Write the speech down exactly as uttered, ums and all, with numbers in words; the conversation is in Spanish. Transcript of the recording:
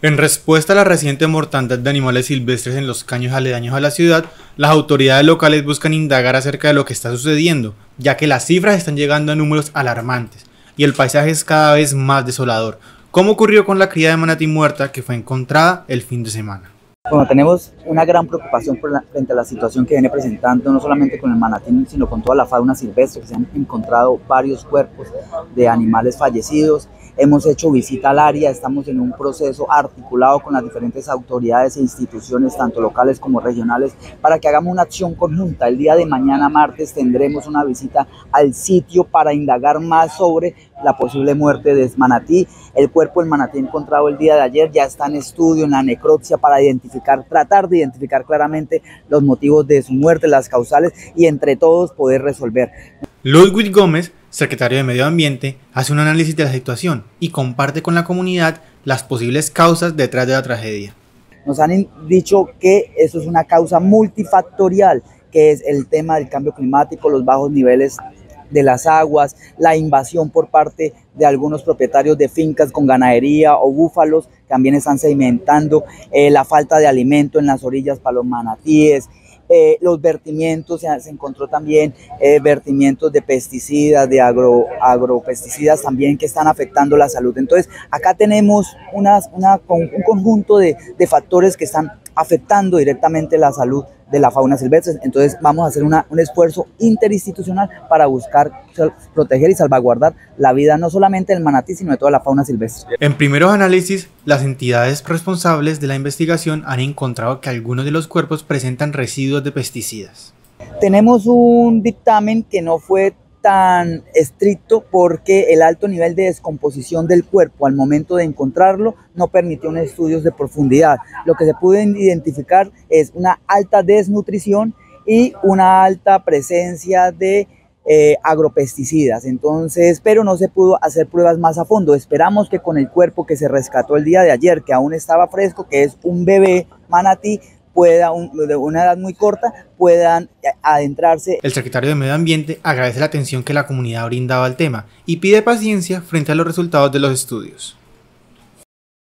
En respuesta a la reciente mortandad de animales silvestres en los caños aledaños a la ciudad, las autoridades locales buscan indagar acerca de lo que está sucediendo, ya que las cifras están llegando a números alarmantes y el paisaje es cada vez más desolador, como ocurrió con la cría de manatí muerta que fue encontrada el fin de semana. Bueno, tenemos una gran preocupación por la, frente a la situación que viene presentando, no solamente con el manatí, sino con toda la fauna silvestre, que se han encontrado varios cuerpos de animales fallecidos. Hemos hecho visita al área, estamos en un proceso articulado con las diferentes autoridades e instituciones, tanto locales como regionales, para que hagamos una acción conjunta. El día de mañana, martes, tendremos una visita al sitio para indagar más sobre la posible muerte de manatí. El cuerpo del manatí encontrado el día de ayer ya está en estudio, en la necropsia, para identificar, tratar de identificar claramente los motivos de su muerte, las causales, y entre todos poder resolver. Ludwig Gómez, secretario de Medio Ambiente, hace un análisis de la situación y comparte con la comunidad las posibles causas detrás de la tragedia. Nos han dicho que eso es una causa multifactorial, que es el tema del cambio climático, los bajos niveles de las aguas, la invasión por parte de algunos propietarios de fincas con ganadería o búfalos, también están sedimentando, eh, la falta de alimento en las orillas para los manatíes, Eh, los vertimientos, se, se encontró también eh, vertimientos de pesticidas, de agro, agropesticidas también que están afectando la salud. Entonces acá tenemos unas, una, un conjunto de, de factores que están afectando directamente la salud de la fauna silvestre. Entonces vamos a hacer una, un esfuerzo interinstitucional para buscar proteger y salvaguardar la vida no solamente del manatí, sino de toda la fauna silvestre. En primeros análisis, las entidades responsables de la investigación han encontrado que algunos de los cuerpos presentan residuos de pesticidas. Tenemos un dictamen que no fue tan estricto porque el alto nivel de descomposición del cuerpo al momento de encontrarlo no permitió unos estudios de profundidad. Lo que se pudo identificar es una alta desnutrición y una alta presencia de eh, agropesticidas. Entonces, pero no se pudo hacer pruebas más a fondo. Esperamos que con el cuerpo que se rescató el día de ayer, que aún estaba fresco, que es un bebé manatí, pueda, un, de una edad muy corta, puedan adentrarse. El secretario de Medio Ambiente agradece la atención que la comunidad ha brindado al tema y pide paciencia frente a los resultados de los estudios.